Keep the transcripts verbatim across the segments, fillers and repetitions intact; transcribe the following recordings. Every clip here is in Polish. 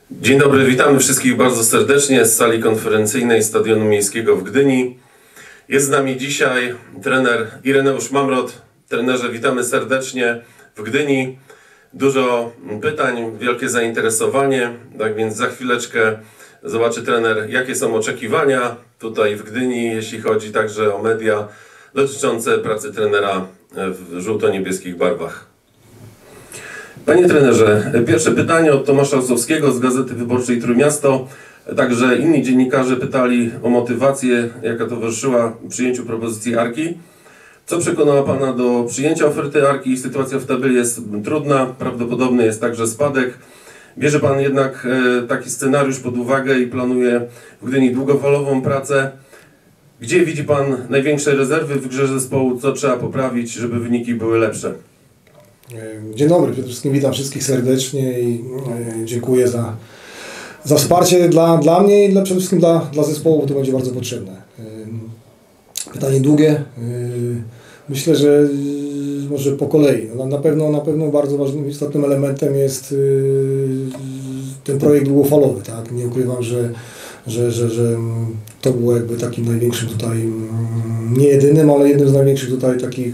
Dzień dobry, witamy wszystkich bardzo serdecznie z sali konferencyjnej Stadionu Miejskiego w Gdyni. Jest z nami dzisiaj trener Ireneusz Mamrot. Trenerze, witamy serdecznie w Gdyni. Dużo pytań, wielkie zainteresowanie, tak więc za chwileczkę zobaczy trener, jakie są oczekiwania tutaj w Gdyni, jeśli chodzi także o media dotyczące pracy trenera w żółto-niebieskich barwach. Panie trenerze, pierwsze pytanie od Tomasza Osowskiego z Gazety Wyborczej Trójmiasto. Także inni dziennikarze pytali o motywację, jaka towarzyszyła przyjęciu propozycji Arki. Co przekonała Pana do przyjęcia oferty Arki? Sytuacja w tabeli jest trudna, prawdopodobny jest także spadek. Bierze Pan jednak taki scenariusz pod uwagę i planuje w Gdyni długofalową pracę. Gdzie widzi Pan największe rezerwy w grze zespołu? Co trzeba poprawić, żeby wyniki były lepsze? Dzień dobry, przede wszystkim witam wszystkich serdecznie i dziękuję za, za wsparcie dla, dla mnie i dla, przede wszystkim dla, dla zespołu, bo to będzie bardzo potrzebne. Pytanie długie. Myślę, że może po kolei. Na pewno, na pewno bardzo ważnym, istotnym elementem jest ten projekt długofalowy. Tak? Nie ukrywam, że, że, że, że to było jakby takim największym tutaj, nie jedynym, ale jednym z największych tutaj takich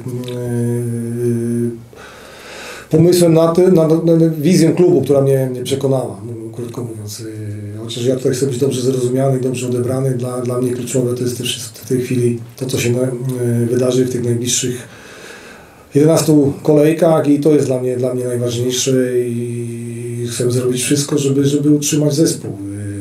pomysłem na, ty, na, na, na wizję klubu, która mnie, mnie przekonała, krótko mówiąc. Chociaż ja tutaj chcę być dobrze zrozumiany i dobrze odebrany, dla, dla mnie kluczowe to jest też w tej chwili to, co się na, wydarzy w tych najbliższych jedenastu kolejkach i to jest dla mnie, dla mnie najważniejsze i chcę zrobić wszystko, żeby, żeby utrzymać zespół.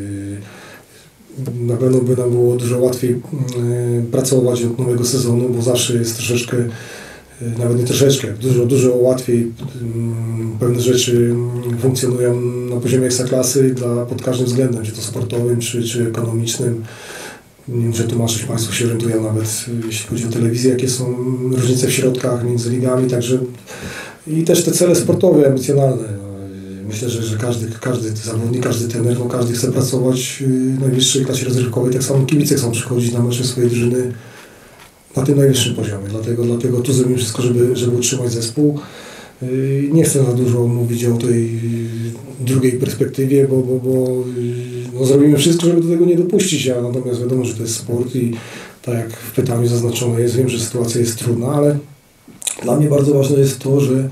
Na pewno by nam było dużo łatwiej pracować od nowego sezonu, bo zawsze jest troszeczkę, nawet nie troszeczkę, dużo, dużo łatwiej pewne rzeczy funkcjonują na poziomie ekstraklasy dla, pod każdym względem, czy to sportowym, czy, czy ekonomicznym. Nie wiem, że tłumaczyć Państwo się orientują nawet, jeśli chodzi o telewizję, jakie są różnice w środkach między ligami, także i też te cele sportowe, emocjonalne. Myślę, że, że każdy, każdy zawodnik, każdy trener, no każdy chce pracować w najwyższej klasie rozrywkowej, tak samo kibice chcą przychodzić na mecze swojej drużyny na tym najwyższym poziomie. Dlatego, dlatego tu zrobimy wszystko, żeby, żeby utrzymać zespół. Nie chcę za dużo mówić o tej drugiej perspektywie, bo, bo, bo no zrobimy wszystko, żeby do tego nie dopuścić, a natomiast wiadomo, że to jest sport i tak jak w pytaniu zaznaczone jest, wiem, że sytuacja jest trudna, ale dla mnie bardzo ważne jest to, że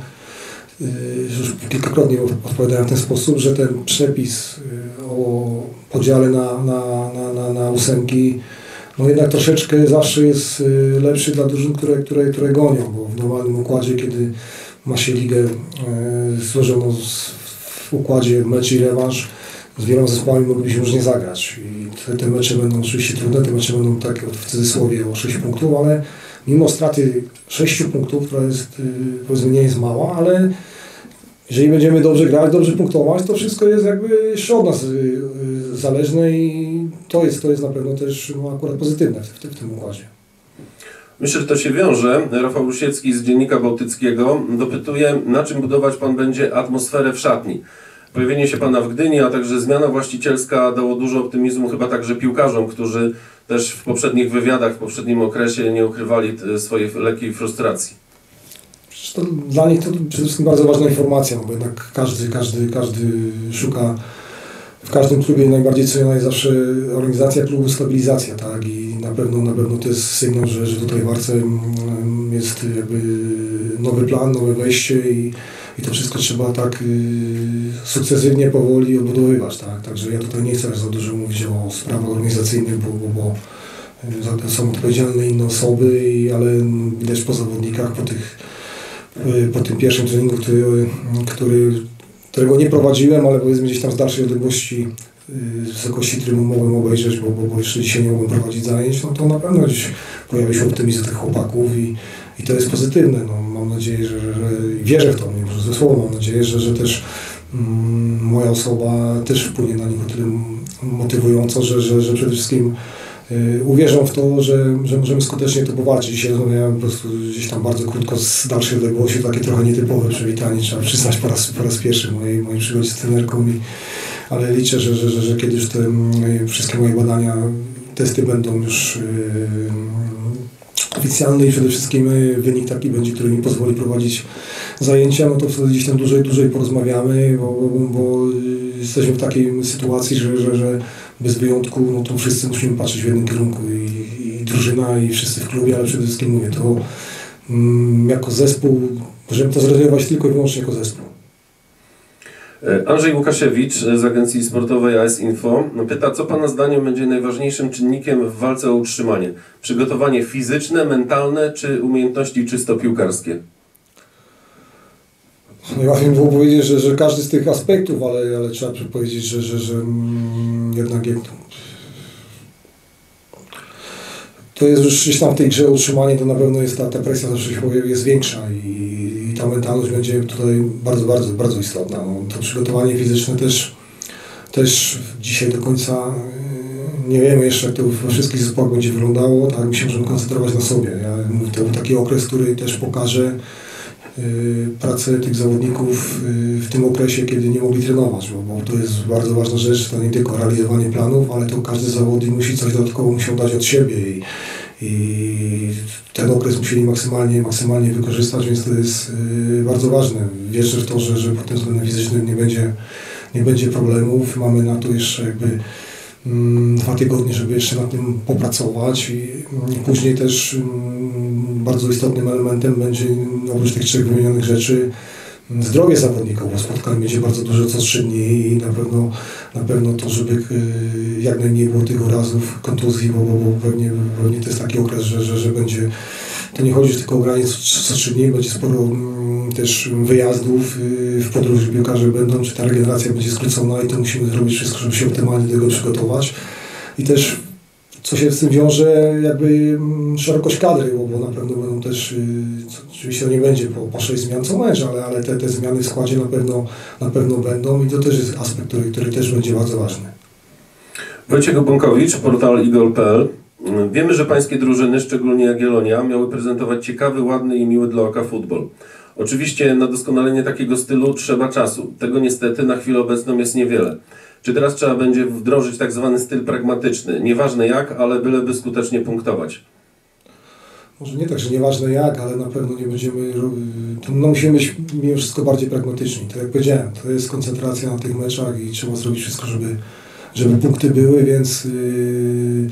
już kilkakrotnie odpowiadałem w ten sposób, że ten przepis o podziale na, na, na, na, na ósemki no jednak troszeczkę zawsze jest lepszy dla drużyn, które, które, które gonią, bo w normalnym układzie, kiedy ma się ligę e, złożoną z, w układzie mecz i rewanż, z wieloma zespołami moglibyśmy już nie zagrać. I te, te mecze będą oczywiście trudne, te mecze będą takie w cudzysłowie o sześć punktów, ale mimo straty sześciu punktów, która jest, powiedzmy, nie jest mała, ale jeżeli będziemy dobrze grać, dobrze punktować, to wszystko jest jakby jeszcze od nas zależne i to jest, to jest na pewno też no, akurat pozytywne w, w, w tym układzie. Myślę, że to się wiąże. Rafał Rusiecki z Dziennika Bałtyckiego dopytuje, na czym budować Pan będzie atmosferę w szatni. Pojawienie się Pana w Gdyni, a także zmiana właścicielska dało dużo optymizmu chyba także piłkarzom, którzy też w poprzednich wywiadach, w poprzednim okresie nie ukrywali swojej lekkiej frustracji. To dla nich to przede wszystkim bardzo ważna informacja, bo jednak każdy, każdy, każdy szuka w każdym klubie najbardziej ceniona jest zawsze organizacja klubu, stabilizacja, tak? I na pewno, na pewno to jest sygnał, że, że tutaj w Arce jest jakby nowy plan, nowe wejście i, i to wszystko trzeba tak y, sukcesywnie, powoli odbudowywać, tak? Także ja tutaj nie chcę za dużo mówić o sprawach organizacyjnych, bo, bo, bo za to są odpowiedzialne inne osoby, i, ale widać po zawodnikach, po tych po tym pierwszym treningu, który, który, którego nie prowadziłem, ale powiedzmy gdzieś tam z dalszej odległości, z wysokości trybu mogłem obejrzeć, bo, bo, bo jeszcze dzisiaj nie mogłem prowadzić zajęć, no to na pewno gdzieś pojawi się optymizm tych chłopaków i, i to jest pozytywne. No, mam nadzieję, że, że, że wierzę w to, nie może ze słowa, mam nadzieję, że, że też mm, moja osoba też wpłynie na nich o tyle motywująco, że, że, że przede wszystkim uwierzą w to, że, że możemy skutecznie to powalczyć. Dzisiaj rozmawiałem po prostu gdzieś tam bardzo krótko z dalszej odległości, takie trochę nietypowe przywitanie, trzeba przyznać po raz, po raz pierwszy mojej, mojej przygodzie z trenerką, i, ale liczę, że, że, że, że kiedyś te wszystkie moje badania, testy będą już oficjalny i przede wszystkim wynik taki będzie, który mi pozwoli prowadzić zajęcia, no to wtedy gdzieś tam dłużej, dłużej porozmawiamy, bo, bo, bo jesteśmy w takiej sytuacji, że, że, że bez wyjątku, no to wszyscy musimy patrzeć w jednym kierunku i, i drużyna, i wszyscy w klubie, ale przede wszystkim mówię, to mm, jako zespół, możemy to zrealizować tylko i wyłącznie jako zespół. Andrzej Łukasiewicz z agencji sportowej A S Info pyta, co Pana zdaniem będzie najważniejszym czynnikiem w walce o utrzymanie? Przygotowanie fizyczne, mentalne czy umiejętności czysto piłkarskie? Najłatwiej mi było powiedzieć, że, że każdy z tych aspektów, ale, ale trzeba powiedzieć, że, że, że mm, jednak jak to jest już gdzieś tam w tej grze utrzymanie, to na pewno jest ta, ta presja zawsze jest większa i, i ta mentalność będzie tutaj bardzo, bardzo, bardzo istotna. No, to przygotowanie fizyczne też, też dzisiaj do końca nie wiemy jeszcze, jak to we wszystkich zespołach będzie wyglądało, tak my się możemy koncentrować na sobie. Ja mówię, to był taki okres, który też pokaże pracę tych zawodników w tym okresie, kiedy nie mogli trenować, bo, bo to jest bardzo ważna rzecz, to nie tylko realizowanie planów, ale to każdy zawodnik musi coś dodatkowo musiał dać od siebie i, i ten okres musieli maksymalnie, maksymalnie wykorzystać, więc to jest bardzo ważne. Wierzę w to, że, że pod tym względem fizycznym nie będzie, nie będzie problemów. Mamy na to jeszcze jakby mm, dwa tygodnie, żeby jeszcze nad tym popracować i, i później też mm, bardzo istotnym elementem będzie oprócz tych trzech wymienionych rzeczy zdrowie zawodników, bo spotkań będzie bardzo dużo co trzy dni i na pewno, na pewno to, żeby jak najmniej było tych urazów, kontuzji, bo, bo, bo pewnie, pewnie to jest taki okres, że, że, że będzie, to nie chodzi tylko o granie co trzy dni, będzie sporo m, też wyjazdów w podróży piłkarze będą, czy ta regeneracja będzie skrócona i to musimy zrobić wszystko, żeby się optymalnie do tego przygotować i też co się z tym wiąże, jakby szerokość kadry, bo, bo na pewno będą też, oczywiście to nie będzie po, po sześć zmian co mecz, ale, ale te, te zmiany w składzie na pewno, na pewno będą i to też jest aspekt, który, który też będzie bardzo ważny. Wojciech Bąkowicz, portal igol kropka p l. Wiemy, że pańskie drużyny, szczególnie Jagiellonia, miały prezentować ciekawy, ładny i miły dla oka futbol. Oczywiście na doskonalenie takiego stylu trzeba czasu. Tego niestety na chwilę obecną jest niewiele. Czy teraz trzeba będzie wdrożyć tak zwany styl pragmatyczny? Nieważne jak, ale byleby skutecznie punktować. Może nie tak, że nieważne jak, ale na pewno nie będziemy... To, no musimy być mimo wszystko bardziej pragmatyczni. Tak jak powiedziałem, to jest koncentracja na tych meczach i trzeba zrobić wszystko, żeby, żeby punkty były, więc yy,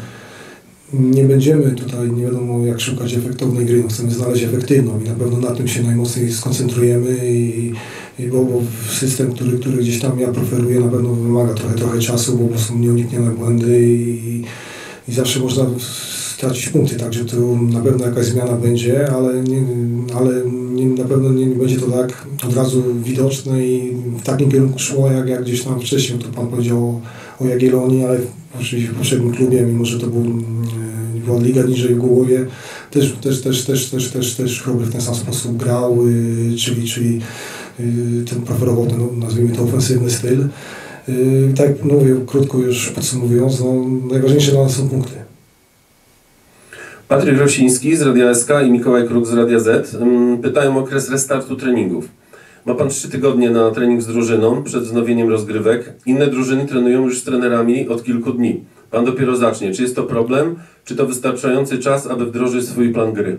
nie będziemy tutaj, nie wiadomo jak szukać efektownej gry. No, chcemy znaleźć efektywną i na pewno na tym się najmocniej skoncentrujemy i Bo, bo system, który, który gdzieś tam ja preferuję, na pewno wymaga trochę, trochę czasu, bo po prostu nieuniknione błędy i, i zawsze można stracić punkty, także tu na pewno jakaś zmiana będzie, ale, nie, ale nie, na pewno nie, nie będzie to tak od razu widoczne i w takim kierunku szło, jak, jak gdzieś tam wcześniej, to Pan powiedział o, o Jagiellonii, ale oczywiście w poprzednim klubie, mimo że to był, była liga niżej w Głogowie, też, też, też, też, też, też, też Chrobry w ten sam sposób grał, czyli, czyli ten preferował ten, nazwijmy to, ofensywny styl. Yy, tak jak mówię, krótko już podsumowując, no, najważniejsze dla nas są punkty. Patryk Rosiński z Radia S K i Mikołaj Kruk z Radia Z pytają o okres restartu treningów. Ma Pan trzy tygodnie na trening z drużyną przed wznowieniem rozgrywek. Inne drużyny trenują już z trenerami od kilku dni. Pan dopiero zacznie. Czy jest to problem, czy to wystarczający czas, aby wdrożyć swój plan gry?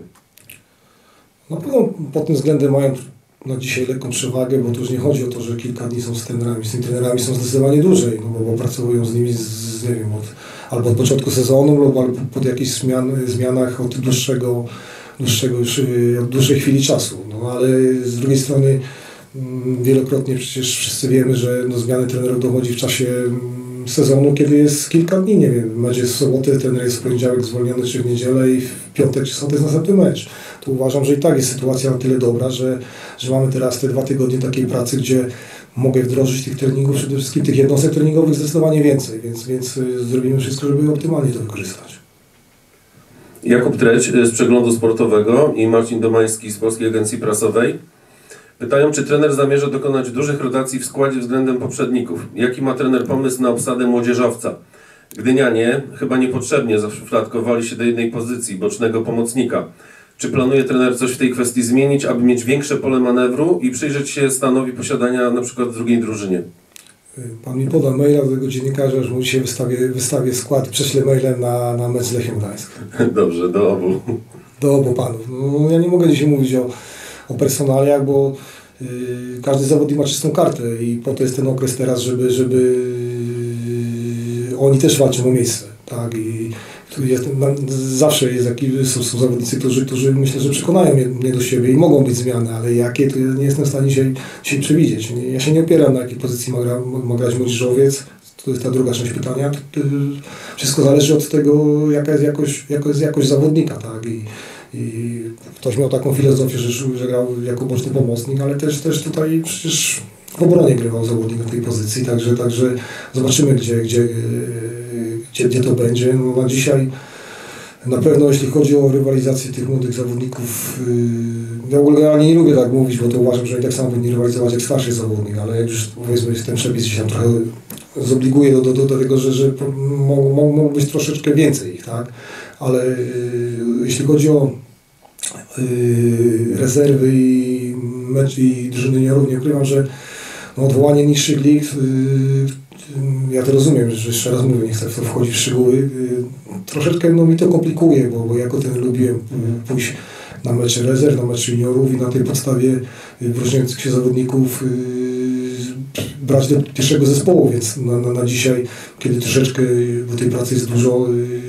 Na pewno pod tym względem mają na dzisiaj lekką przewagę, bo to już nie chodzi o to, że kilka dni są z trenerami. Z tymi trenerami są zdecydowanie dłużej, no bo, bo pracują z nimi z, z, nie wiem, od, albo od początku sezonu, albo pod jakichś zmian, zmianach od dłuższego, dłuższego już, od dłuższej chwili czasu. No ale z drugiej strony wielokrotnie przecież wszyscy wiemy, że do zmiany trenerów dochodzi w czasie sezonu, kiedy jest kilka dni, nie wiem, mecz jest w sobotę, trener jest w poniedziałek zwolniony, czy w niedzielę i w piątek czy sobotę jest następny mecz. To uważam, że i tak jest sytuacja na tyle dobra, że, że mamy teraz te dwa tygodnie takiej pracy, gdzie mogę wdrożyć tych treningów, przede wszystkim tych jednostek treningowych zdecydowanie więcej, więc, więc zrobimy wszystko, żeby optymalnie to wykorzystać. Jakub Treć z Przeglądu Sportowego i Marcin Domański z Polskiej Agencji Prasowej pytają, czy trener zamierza dokonać dużych rotacji w składzie względem poprzedników. Jaki ma trener pomysł na obsadę młodzieżowca? Gdynianie chyba niepotrzebnie zaszufladkowali się do jednej pozycji, bocznego pomocnika. Czy planuje trener coś w tej kwestii zmienić, aby mieć większe pole manewru i przyjrzeć się stanowi posiadania na przykład w drugiej drużynie? Pan mi poda maila do tego dziennikarza, że mu dzisiaj wystawię, wystawię skład, prześlę mailem na, na mecz z Lechem Gdańsk. Dobrze, do obu. do obu panów. No, ja nie mogę dzisiaj mówić o, o personaliach, bo yy, każdy zawodnik ma czystą kartę i po to jest ten okres teraz, żeby, żeby yy, oni też walczą o miejsce. Tak? I tu jest, zawsze jest taki, są, są zawodnicy, którzy, którzy myślę, że przekonają mnie, mnie do siebie i mogą być zmiany, ale jakie, to ja nie jestem w stanie dzisiaj, dzisiaj przewidzieć. Ja się nie opieram, na jakiej pozycji ma, gra, ma grać młodzieżowiec. To jest ta druga część pytania. To, to wszystko zależy od tego, jaka jest jakość, jaka jest jakość zawodnika. Tak? I, i ktoś miał taką filozofię, że, że grał jako boczny pomocnik, ale też, też tutaj przecież w obronie grywał zawodnik na tej pozycji, także, także zobaczymy, gdzie, gdzie, gdzie, gdzie to będzie. No, na dzisiaj na pewno, jeśli chodzi o rywalizację tych młodych zawodników, yy, ja generalnie nie lubię tak mówić, bo to uważam, że i tak samo powinni rywalizować jak starszy zawodnik, ale jak już powiedzmy ten przepis się tam trochę zobliguje do, do, do tego, że, że mogło, mogło być troszeczkę więcej ich, tak? Ale yy, jeśli chodzi o yy, rezerwy i mecz i drużyny juniorów, nie ukrywam, że no, odwołanie niższych lig, yy, ja to rozumiem, że jeszcze raz mówię, nie chcę w to wchodzić w szczegóły, yy, troszeczkę no, mi to komplikuje, bo, bo jako ten lubiłem yy, pójść na mecze rezerw, na mecze juniorów i na tej podstawie yy, wyróżniających się zawodników yy, brać do pierwszego zespołu, więc na, na, na dzisiaj, kiedy troszeczkę, bo tej pracy jest dużo,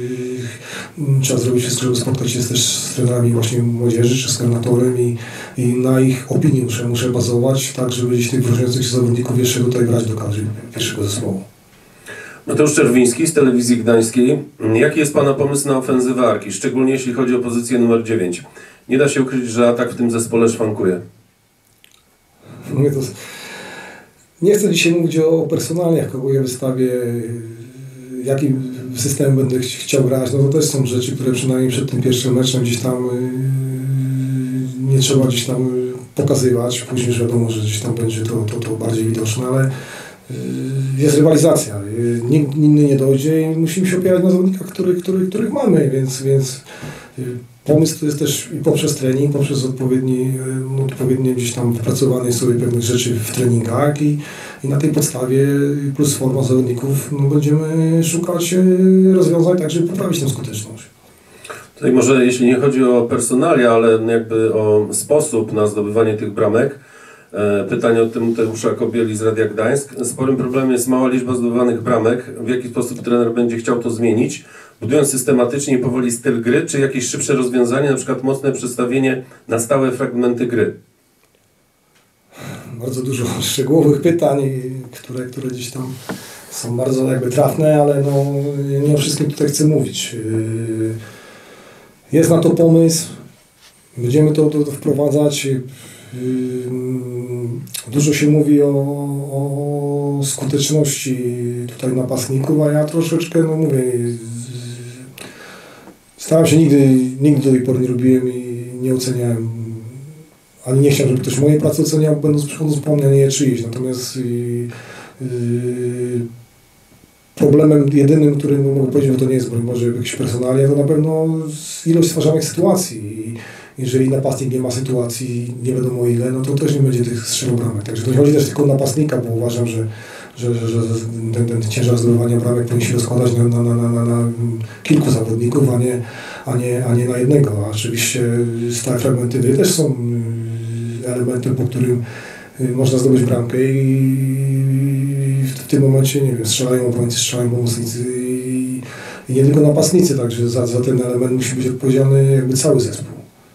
yy, trzeba zrobić wszystko, żeby spotkać się też z trenerami właśnie młodzieży, czy z koordynatorem i, i na ich opinii muszę, muszę bazować, tak żeby gdzieś tych wyróżniających się zawodników jeszcze tutaj brać do kadry pierwszego zespołu. Mateusz Czerwiński z Telewizji Gdańskiej. Jaki jest Pana pomysł na ofensywę Arki, szczególnie jeśli chodzi o pozycję numer dziewięć? Nie da się ukryć, że atak w tym zespole szwankuje. Mówię to, nie chcę dzisiaj mówić o personaliach, kogo ja wystawię, jakim systemem będę ch chciał grać. No to też są rzeczy, które przynajmniej przed tym pierwszym meczem gdzieś tam yy, nie trzeba gdzieś tam pokazywać. Później już wiadomo, że gdzieś tam będzie to, to, to bardziej widoczne, ale jest rywalizacja, nikt inny nie dojdzie i musimy się opierać na zawodnikach, których, których, których mamy, więc, więc pomysł to jest też i poprzez trening, poprzez odpowiedni, odpowiednie gdzieś tam wypracowanie sobie pewnych rzeczy w treningach i, i na tej podstawie plus forma zawodników no, będziemy szukać rozwiązań tak, żeby poprawić tę skuteczność. Tutaj może jeśli nie chodzi o personalia, ale jakby o sposób na zdobywanie tych bramek, pytanie od Tymoteusza Kobieli z Radia Gdańsk. Sporym problemem jest mała liczba zdobywanych bramek. W jaki sposób trener będzie chciał to zmienić? Budując systematycznie i powoli styl gry, czy jakieś szybsze rozwiązanie, na przykład mocne przestawienie na stałe fragmenty gry? Bardzo dużo szczegółowych pytań, które, które gdzieś tam są bardzo jakby trafne, ale no, nie o wszystkim tutaj chcę mówić. Jest na to pomysł, będziemy to, to, to wprowadzać. Dużo się mówi o, o skuteczności tutaj napastników, a ja troszeczkę, no mówię, staram się nigdy, nigdy do tej pory nie robiłem i nie oceniałem, ani nie chciałem, żeby ktoś mojej pracy oceniał, będąc przychodząc po mnie, a nie czyjś. Natomiast yy, yy, problemem jedynym, którym mogę powiedzieć, że to nie jest broń Boże jakieś personalia, to na pewno ilość stwarzanych sytuacji. Jeżeli napastnik nie ma sytuacji, nie wiadomo ile, no to też nie będzie tych strzelów bramek. Także to nie chodzi też tylko o napastnika, bo uważam, że, że, że, że ten, ten ciężar zdobywania bramek powinien się rozkładać na, na, na, na, na kilku zawodników, a nie, a, nie, a nie na jednego. A oczywiście stałe fragmenty gry też są elementem, po którym można zdobyć bramkę i w, w tym momencie, nie wiem, strzelają obrońcy, strzelają pomocnicy i, i nie tylko napastnicy, także za, za ten element musi być odpowiedzialny jakby cały zespół.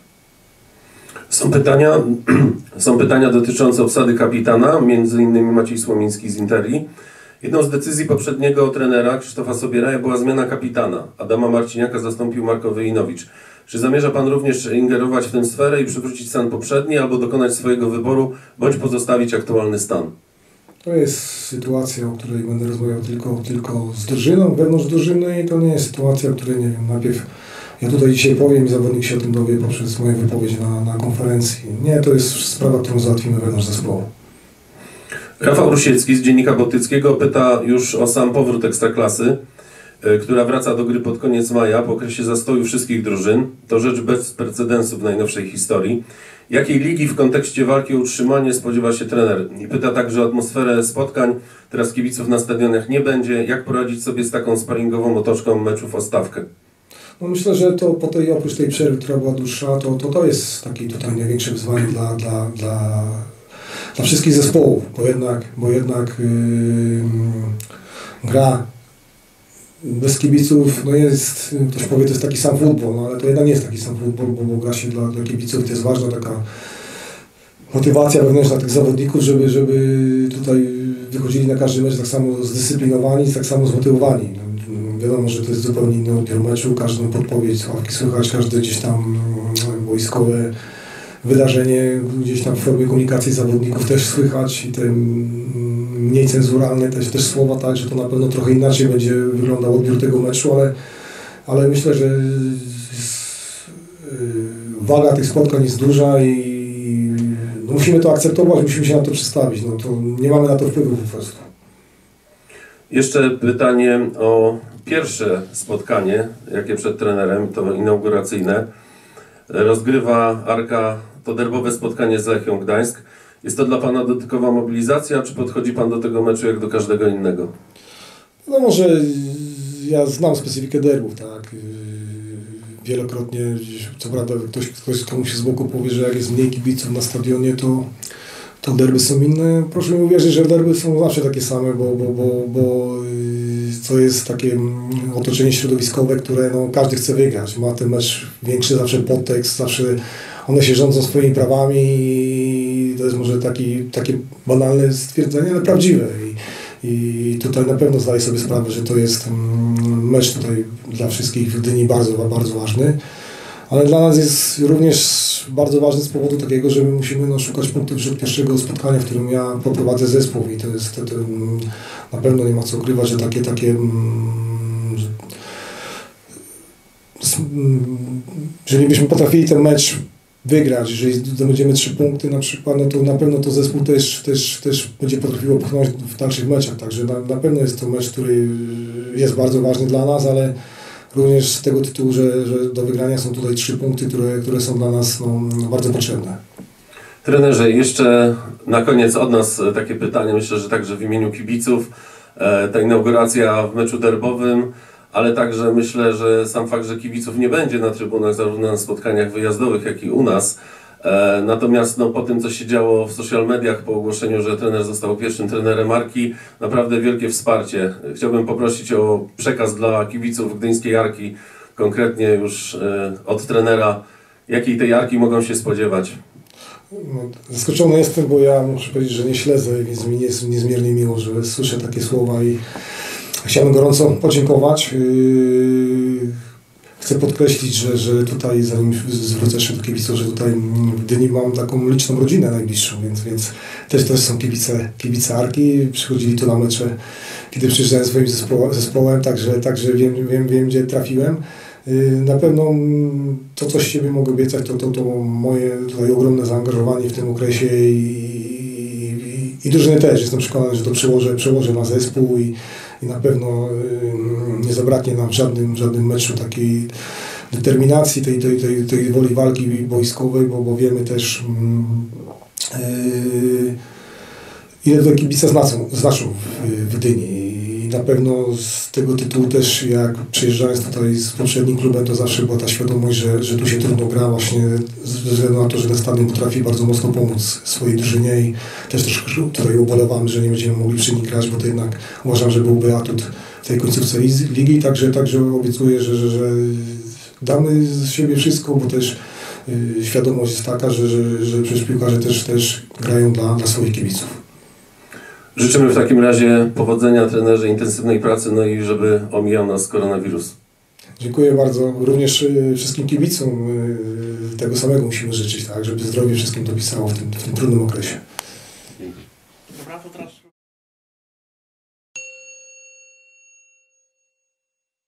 Są pytania, są pytania dotyczące obsady kapitana, między innymi Maciej Słomiński z Interi. Jedną z decyzji poprzedniego trenera Krzysztofa Sobieraja była zmiana kapitana. Adama Marciniaka zastąpił Marko Wyjinowicz. Czy zamierza Pan również ingerować w tę sferę i przywrócić stan poprzedni, albo dokonać swojego wyboru, bądź pozostawić aktualny stan? To jest sytuacja, o której będę rozmawiał tylko, tylko z drużyną, wewnątrz drużyny i to nie jest sytuacja, o której nie wiem, najpierw ja tutaj dzisiaj powiem i zawodnik się o tym dowie poprzez moją wypowiedź na, na konferencji. Nie, to jest sprawa, którą załatwimy wewnątrz zespołu. Rafał Rusiecki z Dziennika Bałtyckiego pyta już o sam powrót Ekstraklasy, y, która wraca do gry pod koniec maja po okresie zastoju wszystkich drużyn. To rzecz bez precedensu w najnowszej historii. Jakiej ligi w kontekście walki o utrzymanie spodziewa się trener? I pyta także o atmosferę spotkań. Teraz kibiców na stadionach nie będzie. Jak poradzić sobie z taką sparingową otoczką meczów o stawkę? No myślę, że to po tej, oprócz tej przerwy, która była dłuższa, to to, to jest takie tutaj największe wyzwanie dla, dla, dla, dla wszystkich zespołów, bo jednak, bo jednak yy, gra bez kibiców, no jest, ktoś powie, to jest taki sam futbol, no ale to jednak nie jest taki sam futbol, bo, bo gra się dla, dla kibiców, to jest ważna taka motywacja wewnętrzna tych zawodników, żeby, żeby tutaj wychodzili na każdy mecz tak samo zdyscyplinowani, tak samo zmotywowani. No, wiadomo, że to jest zupełnie inny odbiór meczu, każdą podpowiedź z ławki słychać, każde gdzieś tam wojskowe wydarzenie, gdzieś tam w formie komunikacji zawodników też słychać i te mniej cenzuralne też, też słowa, tak, że to na pewno trochę inaczej będzie wyglądał odbiór tego meczu, ale, ale myślę, że waga tych spotkań jest duża i no musimy to akceptować, musimy się na to przestawić, no to nie mamy na to wpływu po prostu. Jeszcze pytanie o pierwsze spotkanie, jakie przed trenerem, to inauguracyjne. Rozgrywa Arka to derbowe spotkanie z Lechią Gdańsk. Jest to dla Pana dodatkowa mobilizacja, czy podchodzi Pan do tego meczu jak do każdego innego? No może ja znam specyfikę derbów, tak. Wielokrotnie, co prawda ktoś, ktoś komuś z boku powie, że jak jest mniej kibiców na stadionie, to, to derby są inne. Proszę mi uwierzyć, że derby są zawsze takie same, bo, bo, bo, bo to jest takie otoczenie środowiskowe, które no, każdy chce wygrać. Ma ten mecz większy zawsze podtekst, zawsze one się rządzą swoimi prawami i to jest może taki, takie banalne stwierdzenie, ale prawdziwe. I, I tutaj na pewno zdaję sobie sprawę, że to jest mecz tutaj dla wszystkich w Gdyni bardzo, bardzo ważny, ale dla nas jest również bardzo ważny z powodu takiego, że my musimy no, szukać punktów wśród pierwszego spotkania, w którym ja poprowadzę zespół i to jest to, to, na pewno nie ma co ukrywać, że takie, takie jeżeli byśmy potrafili ten mecz wygrać, jeżeli zdobędziemy trzy punkty na przykład, no to na pewno to zespół też, też, też będzie potrafiło pchnąć w dalszych meczach, także na, na pewno jest to mecz, który jest bardzo ważny dla nas, ale również z tego tytułu, że, że do wygrania są tutaj trzy punkty, które, które są dla nas no, bardzo potrzebne. Trenerze, jeszcze na koniec od nas takie pytanie, myślę, że także w imieniu kibiców, ta inauguracja w meczu derbowym, ale także myślę, że sam fakt, że kibiców nie będzie na trybunach, zarówno na spotkaniach wyjazdowych, jak i u nas. E, natomiast no, po tym, co się działo w social mediach, po ogłoszeniu, że trener został pierwszym trenerem Arki, naprawdę wielkie wsparcie. Chciałbym poprosić o przekaz dla kibiców gdyńskiej Arki, konkretnie już e, od trenera, jakiej tej Arki mogą się spodziewać. No, zaskoczony jestem, bo ja muszę powiedzieć, że nie śledzę, więc mi jest niezmiernie miło, że słyszę takie słowa i chciałbym gorąco podziękować. Chcę podkreślić, że, że tutaj, zanim zwrócę się do kibiców, że tutaj w Gdyni mam taką liczną rodzinę najbliższą, więc, więc też, też są kibice, kibice Arki. Przychodzili tu na mecze, kiedy przyjeżdżałem swoim zespołem, zespołem także, także wiem, wiem, wiem, gdzie trafiłem. Na pewno to, co z siebie mogę obiecać, to, to, to moje tutaj ogromne zaangażowanie w tym okresie i, i, i drużyny też. Jestem przekonany, że to przełożę, przełożę na zespół i, i na pewno nie zabraknie nam w żadnym, w żadnym meczu takiej determinacji, tej, tej, tej, tej woli walki wojskowej, bo, bo wiemy też yy, ile to kibice znaczą, znaczą w, w Gdyni. I na pewno z tego tytułu też, jak przyjeżdżając tutaj z poprzednim klubem, to zawsze była ta świadomość, że, że tu się trudno gra właśnie ze względu na to, że ten stadion potrafi bardzo mocno pomóc swojej drużynie i też troszkę tutaj ubolewamy, że nie będziemy mogli przy nich grać, bo to jednak uważam, że byłby atut w tej końcówce ligi, także, także obiecuję, że, że, że damy z siebie wszystko, bo też yy, świadomość jest taka, że, że, że przecież piłkarze też, też grają dla, dla swoich kibiców. Życzymy w takim razie powodzenia trenerze, intensywnej pracy, no i żeby omijał nas koronawirus. Dziękuję bardzo. Również wszystkim kibicom tego samego musimy życzyć, tak, żeby zdrowie wszystkim dopisało w tym, w tym trudnym okresie. Dobra, to teraz...